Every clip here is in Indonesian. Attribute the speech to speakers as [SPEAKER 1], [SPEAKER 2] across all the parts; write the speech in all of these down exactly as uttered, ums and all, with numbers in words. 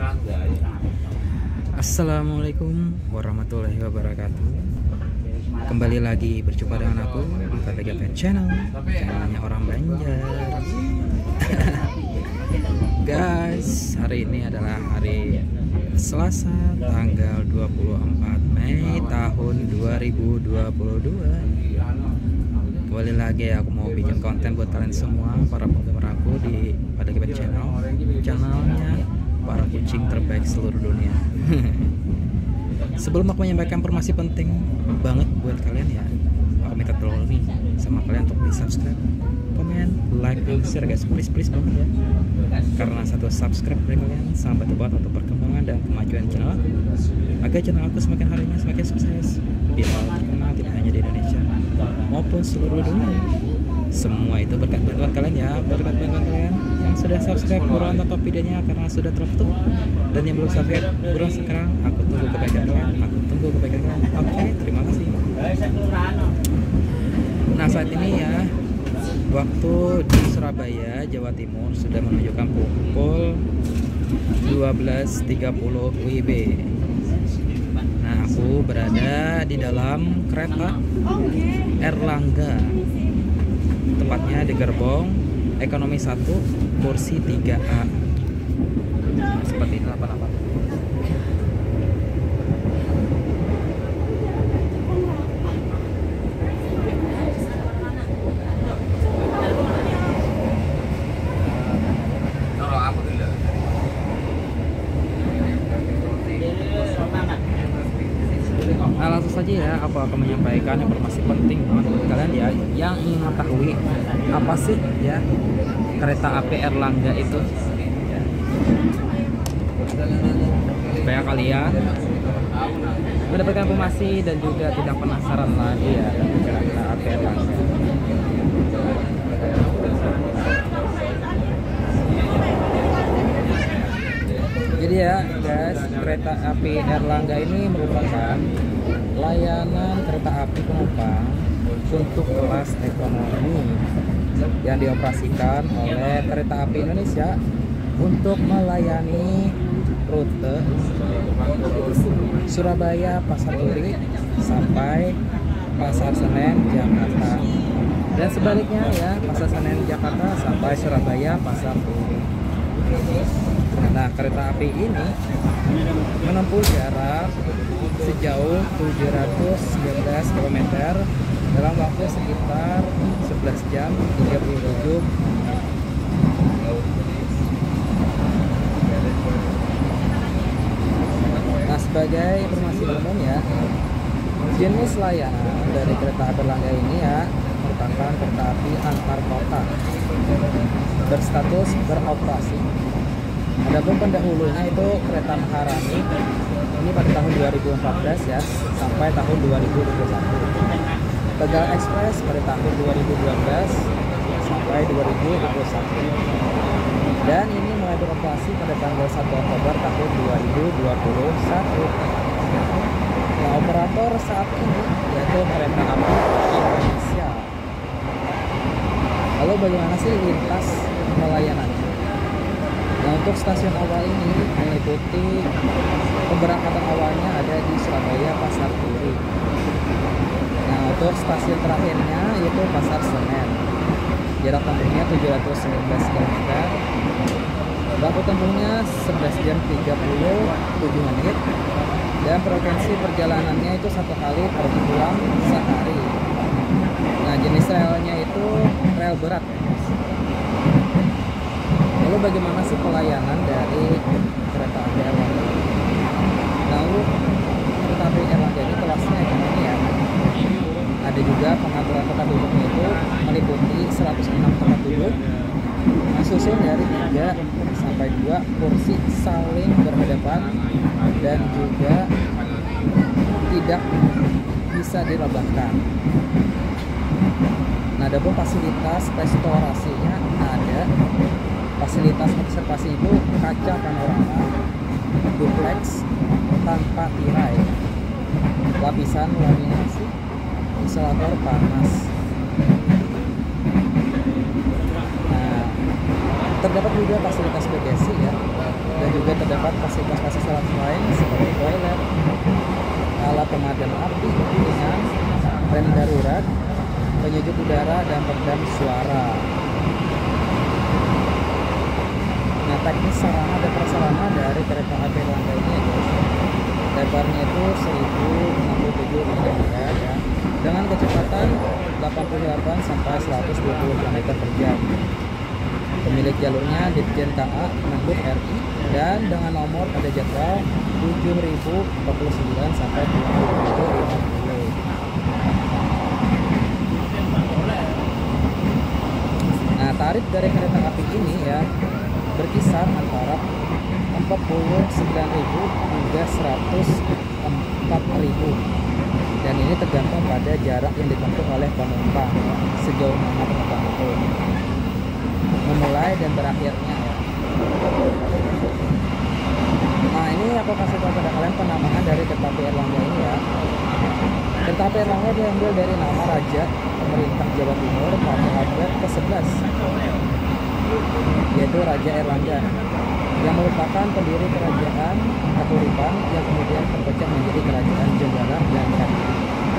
[SPEAKER 1] Assalamualaikum warahmatullahi wabarakatuh. Kembali lagi berjumpa dengan aku di K T G P Channel, channelnya orang Banjar. Guys, hari ini adalah hari Selasa, tanggal dua puluh empat Mei tahun dua ribu dua puluh dua. Kembali lagi aku mau bikin konten buat kalian semua, para penggemar aku di K T G P Channel, channelnya para kucing terbaik seluruh dunia. Sebelum aku menyampaikan informasi penting banget buat kalian ya, aku minta tolong nih sama kalian untuk di subscribe, komen, like, dan share guys, please please banget ya. Karena satu subscribe dari kalian sangat bantu banget untuk perkembangan dan kemajuan channel aku, agar channel aku semakin harinya semakin sukses, biar terkenal tidak hanya di Indonesia maupun seluruh dunia. Semua itu berkat bantuan kalian ya, berkat bantuan kalian yang sudah subscribe, buruan tonton videonya karena sudah tertutup, dan yang belum subscribe buruan sekarang. Aku tunggu kebaikan kalian, aku tunggu kebaikan kalian. Oke, terima kasih. Nah, saat ini ya, waktu di Surabaya, Jawa Timur sudah menunjukkan pukul dua belas tiga puluh W I B. Nah, aku berada di dalam kereta Erlangga, tepatnya di gerbong ekonomi satu kursi tiga A. Nah, seperti ini apa-apa. Nah, langsung saja ya, aku akan menyampaikan informasi penting banget buat kalian ya yang ingin mengetahui apa sih ya kereta api Erlangga itu ya. Supaya kalian mendapatkan informasi dan juga tidak penasaran lagi ya dengan kereta api Erlangga. Jadi ya guys, kereta api Erlangga ini merupakan layanan kereta api penumpang untuk kelas ekonomi yang dioperasikan oleh Kereta Api Indonesia untuk melayani rute Surabaya Pasar Turi sampai Pasar Senen Jakarta, dan sebaliknya ya, Pasar Senen Jakarta sampai Surabaya Pasar Turi. Nah, kereta api ini menempuh jarak sejauh tujuh ratus sembilan belas kilometer dalam waktu sekitar sebelas jam tiga puluh tujuh menit. Nah, sebagai informasi umum ya, jenis layanan dari kereta api Erlangga ini ya merupakan kereta api antar kota berstatus beroperasi. Adapun pendahulunya itu kereta Maharani ini pada tahun dua ribu empat belas ya sampai tahun dua ribu dua puluh satu. Tegal Express pada tahun dua ribu dua belas sampai dua ribu dua puluh satu. Dan ini mulai beroperasi pada tanggal satu Oktober tahun dua ribu dua puluh satu. Nah, operator saat ini yaitu Kereta Api Indonesia. Lalu bagaimana sih lintas pelayanannya? Nah, untuk stasiun awal ini meliputi pemberangkatan awalnya ada di Surabaya Pasar Turi. Nah, untuk stasiun terakhirnya yaitu Pasar Senen. Jarak tempuhnya tujuh ratus sembilan belas kilometer. Waktu tempuhnya sebelas jam tiga puluh tujuh menit. Dan frekuensi perjalanannya itu satu kali per pulang sehari. Nah, jenis relnya itu rel berat. Lalu bagaimana sih pelayanan dari kereta api Erlangga? Lalu kereta api Erlangga ini kelasnya ekonomi ya. Ada juga pengaturan tempat duduknya itu meliputi seratus enam tempat duduk, disusun dari tiga sampai dua kursi saling berhadapan dan juga tidak bisa direbahkan. Nah, ada pun fasilitas restorasinya ada. Fasilitas observasi itu kaca panorama, duplex tanpa tirai, lapisan laminasi, isolator panas. Nah, terdapat juga fasilitas bagasi ya, dan juga terdapat fasilitas-fasilitas lain seperti toilet, alat pemadam api dengan rem darurat, penyejuk udara, dan peredam suara. Nah, teknis sarana dan prasarana dari kereta api Erlangga ini ya guys, lebarnya itu seribu enam puluh tujuh meter ya, dengan kecepatan delapan puluh delapan sampai seratus dua puluh kilometer per jam. Pemilik jalurnya Ditjen K A Menhub R I dan dengan nomor pada jadwal tujuh ribu empat puluh sembilan sampai tujuh ribu lima puluh. Nah, tarif dari kereta api ini ya berkisar antara empat puluh sembilan ribu hingga seratus empat ribu. Dan ini tergantung pada jarak yang ditempuh oleh penumpang, sejauh mana penumpang itu memulai dan berakhirnya ya. Nah, ini aku kasih tahu pada kalian penamaan dari kereta api Erlangga ini ya. Kereta api Erlangga diambil dari nama Raja Pemerintah Jawa Timur pada abad ke sebelas, yaitu Raja Erlangga, yang merupakan pendiri kerajaan Katuripan yang kemudian terpecah menjadi kerajaan Jenggala dan Kadiri.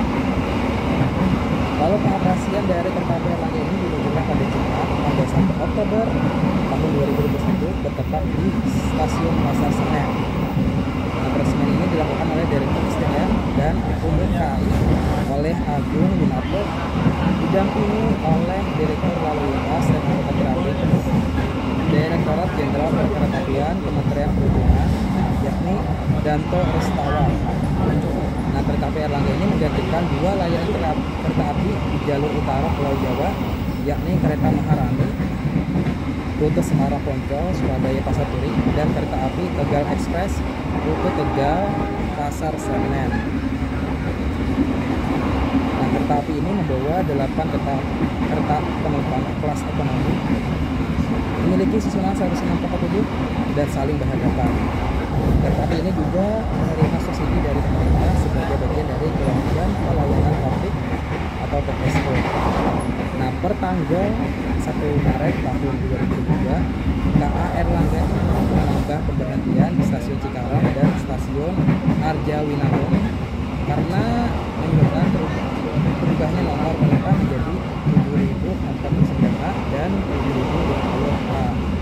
[SPEAKER 1] Lalu pengoperasian dari kereta api Erlangga ini diluncurkan pada Jumat tanggal satu Oktober tahun dua ribu dua puluh satu bertempat di Stasiun Pasar Senen. Nah, peresmian ini dilakukan oleh Direktur S D M dan Umum K A I oleh Agung Yunarto, didampingi oleh Direktur Lalu Lintas dan Angkutan Trafik Direktorat Jenderal Perkeretaapian Kementerian Perhubungan, yakni Danto Restawan. Nah, kereta api Erlangga ini menggantikan dua layanan kereta api di jalur utara Pulau Jawa, yakni kereta Maharani rute Semarang Poncol Surabaya Pasar Turi dan kereta api Tegal Express rute Tegal Pasar Senen. Nah, kereta api ini membawa delapan kereta, kereta penumpang kelas ekonomi, memiliki susunan seratus enam puluh tujuh dan saling berhadapan. Kereta api ini juga menerima subsidi dari pemerintah sebagai bagian dari kelanjutan pelayanan publik atau P P S O. Nah, per tanggal satu Maret tahun dua ribu dua, K A Erlangga menambah pemberhentian di stasiun Cikarang dan stasiun Arjawinangun karena menyebabkan berubahnya nomor penumpang menjadi tujuh ribu empat puluh sembilan A dan tujuh ribu dua puluh A.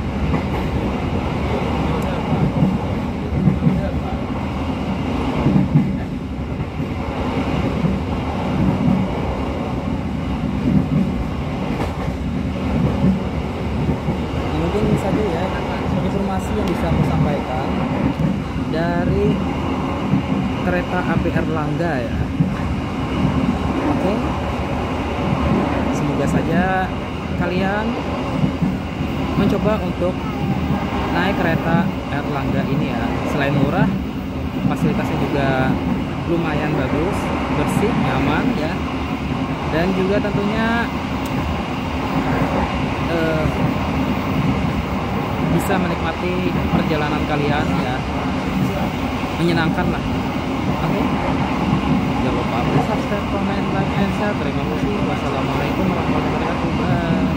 [SPEAKER 1] Mungkin saja ya informasi yang bisa aku sampaikan dari kereta api Erlangga ya. Oke, semoga saja kalian mencoba untuk naik kereta Erlangga ini ya. Selain murah, fasilitasnya juga lumayan bagus, bersih, nyaman ya, dan juga tentunya eh, bisa menikmati perjalanan kalian ya, menyenangkan lah. Oke, jangan lupa subscribe, comment, like, and share. Terima kasih. Wassalamualaikum warahmatullahi wabarakatuh. Bye.